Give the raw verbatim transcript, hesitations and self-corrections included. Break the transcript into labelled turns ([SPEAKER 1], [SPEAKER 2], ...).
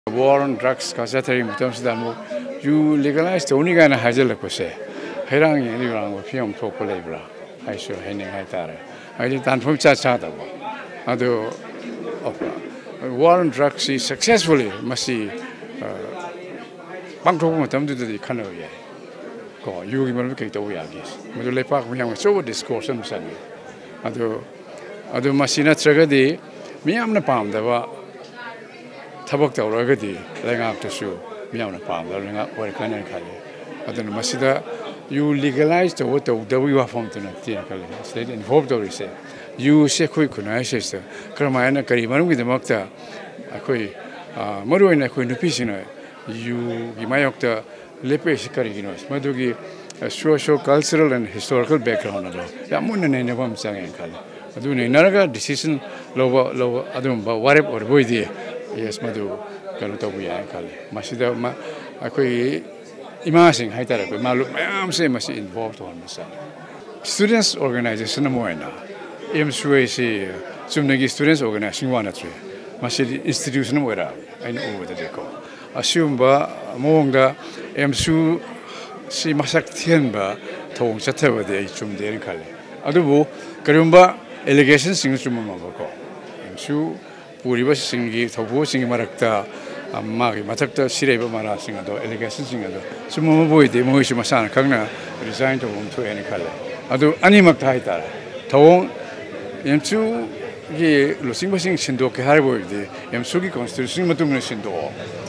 [SPEAKER 1] War on drugs, chatharingai terms that you legalize the only kind of hajal kose. Heiranglingei orang film talk labra. I show heiranglingei. I did done from chatharingai. Ado war on drugs is successfully masi pangthoklingei term to the canoe. Go you give me to we agis. Module park we have so discourse and sami. Ado ado masina tragedy. Me am na palm the Tabak the Ragadi, leingakna shoe, Miana Palm, the ring up or a cannon collie. I don't know, Masida, you legalize the water W are formed in a theatrical state involved or say. You say quick, I say, Karamayana Kariman with the Mokta, a quay, Moro in a queen piscina, you, Gimayokta, Lepes Cariginos, Madugi, a social, cultural, and historical background. Yamun and any one sang in color. I do Naraga decision, lower, lower, Adumba, whatever or boy. Yes, Madu, Galutobuya, Kali. Masida, I could imagine Haitara, Malu, I'm saying, must involved on the side. Students organization, Moina. M. Suesi, Sumnagi students organizing one or three. Masidi institution, where I know what they call. Assume ba, Monga, M. Su, si Masak Tienba, Tong Chateva, the Chum de Kali. Adubu, Karumba, allegations in Sumamako. M. Su. Puriba singi, Tobu singi marakta, Magi, Matakta, Sireba Mara singado, elegation singado. Sumo boy, the Moish Masana Kagna resigned to home to any color. Ado Animak Taita. Tawong Yamsu, Ye, Lusimba sing Shindo Kahari, the Yamsugi constitution Matung Shindo.